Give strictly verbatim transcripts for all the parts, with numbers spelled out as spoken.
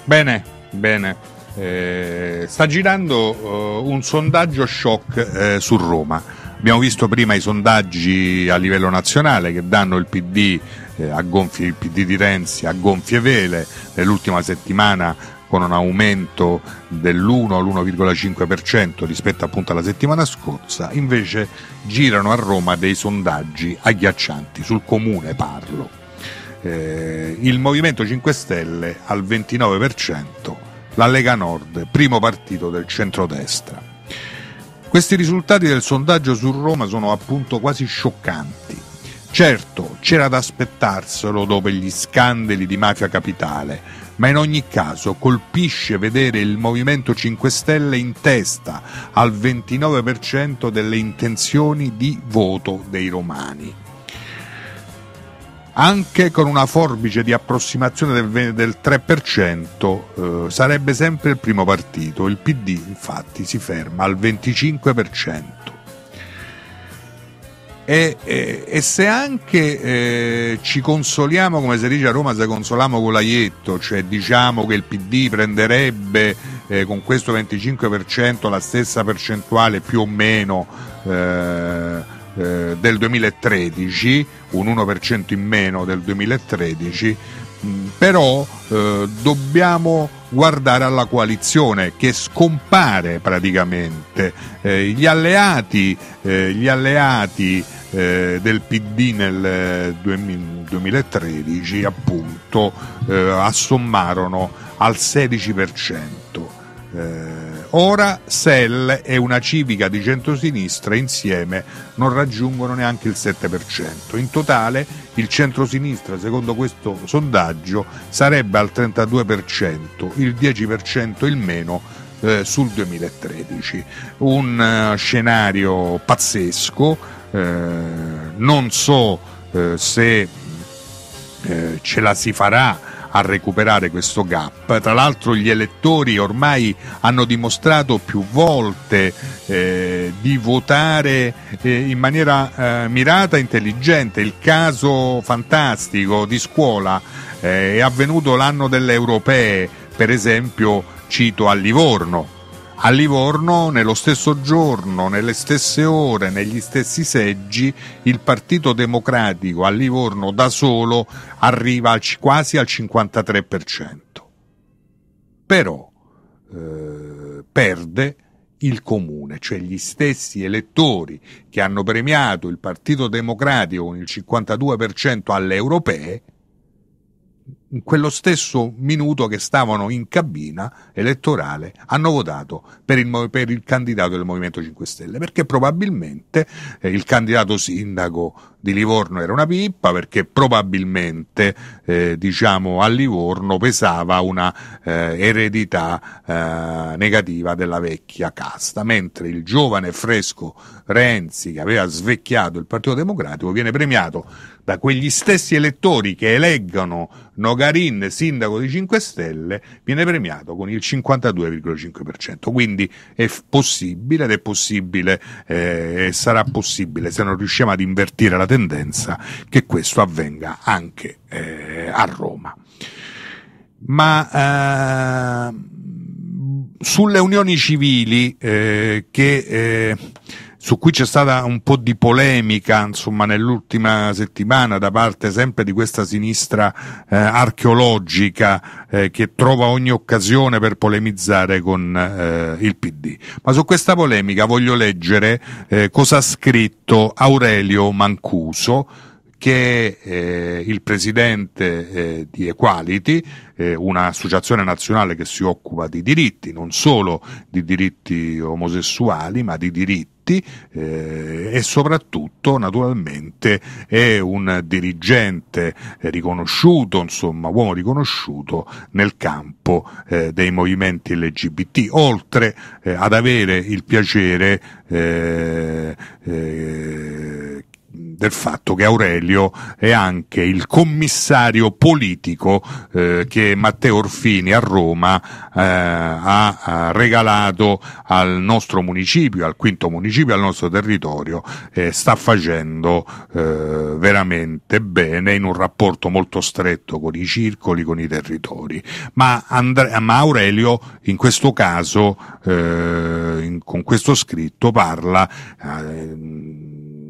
Bene, bene. Eh, sta girando uh, un sondaggio shock eh, su Roma. Abbiamo visto prima i sondaggi a livello nazionale che danno il P D eh, a gonfie, il P D di Renzi a gonfie vele nell'ultima settimana, con un aumento dell'uno all'uno virgola cinque per cento rispetto appunto alla settimana scorsa. Invece girano a Roma dei sondaggi agghiaccianti, sul comune parlo. Eh, il Movimento cinque Stelle al ventinove per cento, la Lega Nord, primo partito del centrodestra. Questi risultati del sondaggio su Roma sono appunto quasi scioccanti. Certo, c'era da aspettarselo dopo gli scandali di Mafia Capitale, ma in ogni caso colpisce vedere il Movimento cinque Stelle in testa al ventinove per cento delle intenzioni di voto dei romani. Anche con una forbice di approssimazione del, del tre per cento eh, sarebbe sempre il primo partito. Il P D infatti si ferma al venticinque per cento. E, e, e se anche eh, ci consoliamo, come si dice a Roma, se consoliamo con l'aietto, cioè diciamo che il P D prenderebbe eh, con questo venticinque per cento la stessa percentuale più o meno eh, eh, del duemilatredici, un uno per cento in meno del duemilatredici, mh, però eh, dobbiamo guardare alla coalizione che scompare praticamente. Eh, gli alleati, eh, gli alleati eh, del P D nel duemilatredici appunto eh, assommarono al sedici per cento. Eh, ora S E L e una civica di centrosinistra insieme non raggiungono neanche il sette per cento. In totale il centrosinistra, secondo questo sondaggio, sarebbe al trentadue per cento, il dieci per cento il meno eh, sul duemilatredici. Un uh, scenario pazzesco, eh, non so eh, se eh, ce la si farà a recuperare questo gap. Tra l'altro gli elettori ormai hanno dimostrato più volte eh, di votare eh, in maniera eh, mirata e intelligente. Il caso fantastico di scuola eh, è avvenuto l'anno delle europee, per esempio cito a Livorno. A Livorno, nello stesso giorno, nelle stesse ore, negli stessi seggi, il Partito Democratico a Livorno da solo arriva al, quasi al cinquantatré per cento. Però eh, perde il comune, cioè gli stessi elettori che hanno premiato il Partito Democratico con il cinquantadue per cento alle europee, in quello stesso minuto che stavano in cabina elettorale hanno votato per il, per il candidato del Movimento cinque Stelle, perché probabilmente eh, il candidato sindaco di Livorno era una pippa, perché probabilmente eh, diciamo a Livorno pesava una eh, eredità eh, negativa della vecchia casta, mentre il giovane e fresco Renzi, che aveva svecchiato il Partito Democratico, viene premiato da quegli stessi elettori che eleggono Nogarin sindaco di cinque Stelle, viene premiato con il cinquantadue virgola cinque per cento. Quindi è possibile, ed è possibile eh, e sarà possibile, se non riusciamo ad invertire la tendenza, che questo avvenga anche eh, a Roma. Ma eh, sulle unioni civili eh, che eh, su cui c'è stata un po' di polemica, insomma, nell'ultima settimana da parte sempre di questa sinistra eh, archeologica eh, che trova ogni occasione per polemizzare con eh, il P D. Ma su questa polemica voglio leggere eh, cosa ha scritto Aurelio Mancuso, che è eh, il presidente eh, di Equality, eh, un'associazione nazionale che si occupa di diritti, non solo di diritti omosessuali, ma di diritti, eh, e soprattutto naturalmente è un dirigente eh, riconosciuto, insomma uomo riconosciuto nel campo eh, dei movimenti L G B T, oltre eh, ad avere il piacere eh, eh, del fatto che Aurelio è anche il commissario politico eh, che Matteo Orfini a Roma eh, ha, ha regalato al nostro municipio, al quinto municipio, al nostro territorio, e sta facendo eh, veramente bene in un rapporto molto stretto con i circoli, con i territori. Ma, And- ma Aurelio in questo caso, eh, in, con questo scritto, parla eh,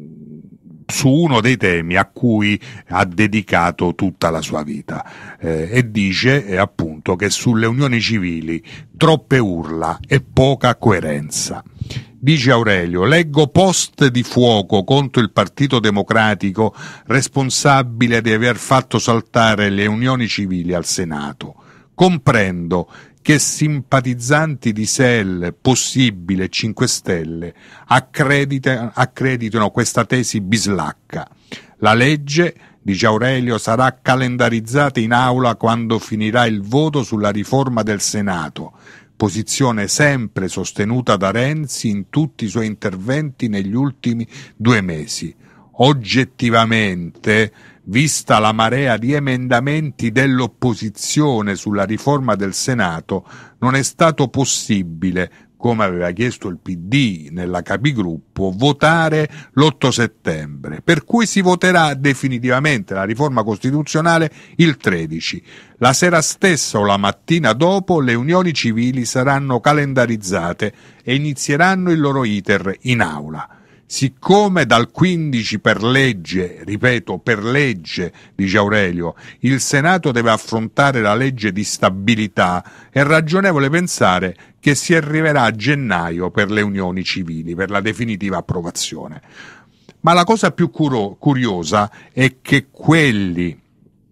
su uno dei temi a cui ha dedicato tutta la sua vita eh, e dice eh, appunto che sulle unioni civili troppe urla e poca coerenza. Dice Aurelio: leggo post di fuoco contro il Partito Democratico responsabile di aver fatto saltare le unioni civili al Senato. Comprendo che simpatizzanti di S E L, Possibile e cinque Stelle accredita, accreditano questa tesi bislacca. La legge, dice Aurelio, sarà calendarizzata in aula quando finirà il voto sulla riforma del Senato, posizione sempre sostenuta da Renzi in tutti i suoi interventi negli ultimi due mesi. Oggettivamente, vista la marea di emendamenti dell'opposizione sulla riforma del Senato, non è stato possibile, come aveva chiesto il P D nella capigruppo, votare l'otto settembre, per cui si voterà definitivamente la riforma costituzionale il tredici. La sera stessa o la mattina dopo le unioni civili saranno calendarizzate e inizieranno il loro iter in aula. Siccome dal quindici per legge, ripeto per legge, dice Aurelio, il Senato deve affrontare la legge di stabilità, è ragionevole pensare che si arriverà a gennaio per le unioni civili, per la definitiva approvazione. Ma la cosa più curo- curiosa è che quelli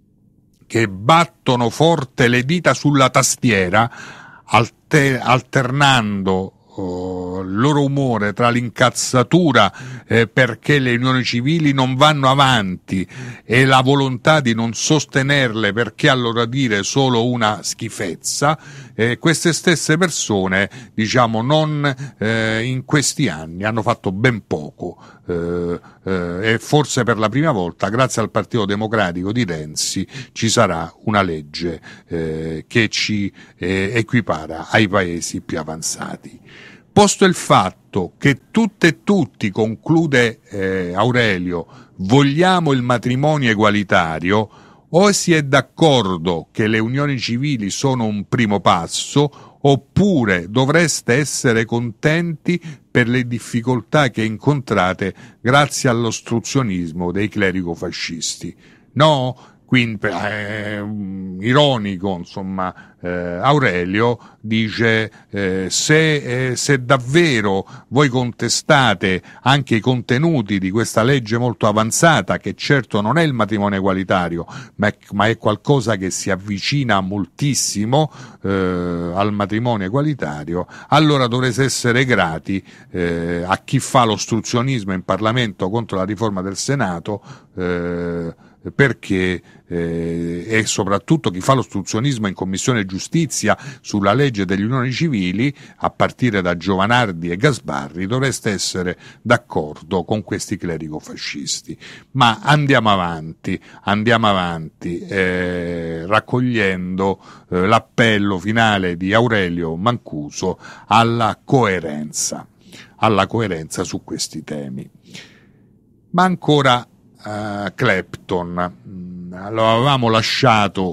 che battono forte le dita sulla tastiera, alter- alternando il loro umore tra l'incazzatura eh, perché le unioni civili non vanno avanti e la volontà di non sostenerle perché a loro dire solo una schifezza, eh, queste stesse persone, diciamo, non eh, in questi anni hanno fatto ben poco eh, eh, e forse per la prima volta, grazie al Partito Democratico di Renzi, ci sarà una legge eh, che ci eh, equipara ai paesi più avanzati. Posto il fatto che tutte e tutti, conclude eh, Aurelio, vogliamo il matrimonio egualitario, o si è d'accordo che le unioni civili sono un primo passo, oppure dovreste essere contenti per le difficoltà che incontrate grazie all'ostruzionismo dei clerico-fascisti. No? Quindi, eh, ironico, insomma, eh, Aurelio dice eh, se, eh, se davvero voi contestate anche i contenuti di questa legge molto avanzata, che certo non è il matrimonio egualitario, ma è, ma è qualcosa che si avvicina moltissimo eh, al matrimonio egualitario, allora dovrete essere grati eh, a chi fa l'ostruzionismo in Parlamento contro la riforma del Senato, eh, perché eh, e soprattutto chi fa l'ostruzionismo in Commissione Giustizia sulla legge delle unioni civili, a partire da Giovanardi e Gasbarri, dovreste essere d'accordo con questi clerico-fascisti. Ma andiamo avanti, andiamo avanti eh, raccogliendo eh, l'appello finale di Aurelio Mancuso alla coerenza, alla coerenza su questi temi. Ma ancora Uh, Clapton, lo avevamo lasciato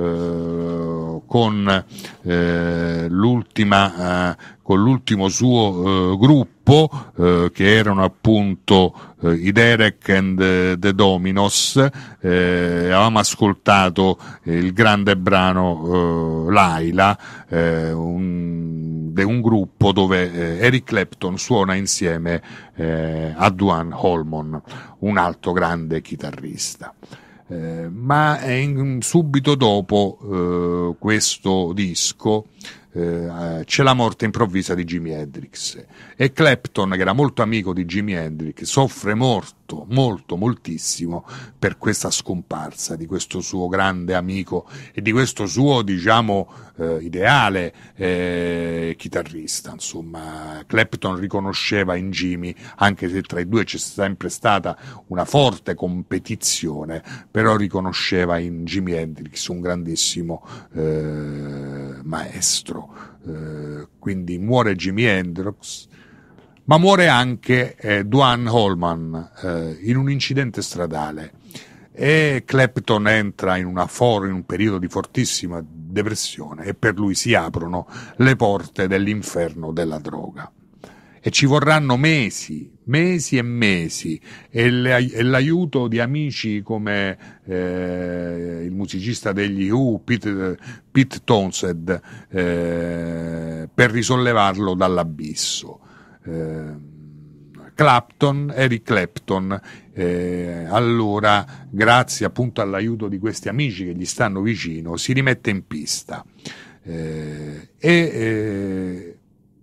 uh, con uh, l'ultima uh, con l'ultimo suo uh, gruppo uh, che erano appunto uh, i Derek and uh, the Dominos. Uh, avevamo ascoltato il grande brano uh, Laila, uh, un, de un gruppo dove uh, Eric Clapton suona insieme uh, a Duane Holman, un altro grande chitarrista. Eh, ma in, subito dopo eh, questo disco eh, c'è la morte improvvisa di Jimi Hendrix, e Clapton, che era molto amico di Jimi Hendrix, soffre molto, molto, moltissimo per questa scomparsa di questo suo grande amico e di questo suo, diciamo, eh, ideale eh, chitarrista. Insomma, Clapton riconosceva in Jimi, anche se tra i due c'è sempre stata una forte competizione, però riconosceva in Jimi Hendrix un grandissimo eh, maestro. Uh, quindi muore Jimi Hendrix, ma muore anche eh, Duane Allman eh, in un incidente stradale, e Clapton entra in, una for- in un periodo di fortissima depressione, e per lui si aprono le porte dell'inferno della droga. E ci vorranno mesi, mesi e mesi, e, le, e l'aiuto di amici come eh, il musicista degli U, Pete, Pete Townshend, eh, per risollevarlo dall'abisso. Eh, Clapton, Eric Clapton, eh, allora, grazie appunto all'aiuto di questi amici che gli stanno vicino, si rimette in pista eh, e eh,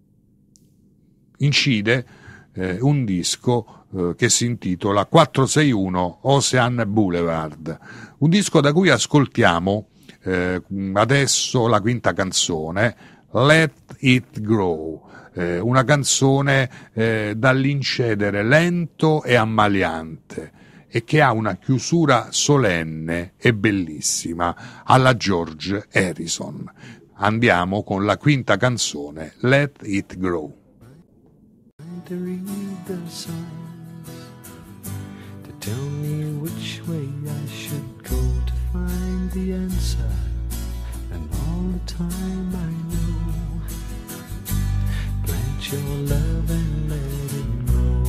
incide eh, un disco eh, che si intitola quattrocentosessantuno Ocean Boulevard, un disco da cui ascoltiamo eh, adesso la quinta canzone, Let It Grow, eh, una canzone eh, dall'incedere lento e ammaliante, e che ha una chiusura solenne e bellissima alla George Harrison. Andiamo con la quinta canzone, Let It Grow. To read the signs, to tell me which way I should go to find the answer, and all the time I know, plant your love and let it grow.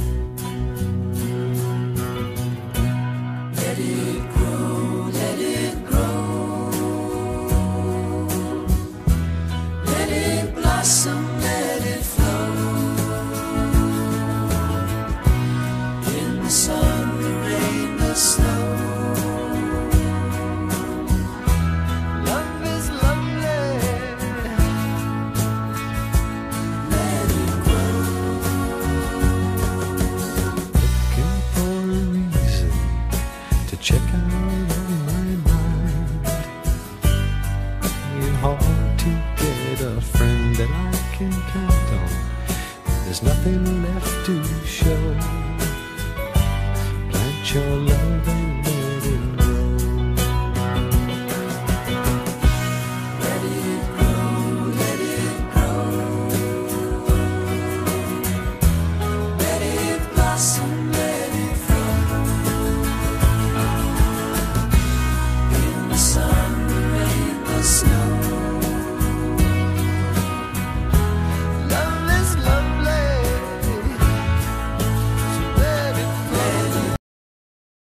Let it grow, let it grow, let it blossom, let it flow. The sun, the rain, the snow. Love is lovely. Let it grow. Looking for a reason to check out on my mind. It's hard to get a friend that I can count on. There's nothing left to show. Your love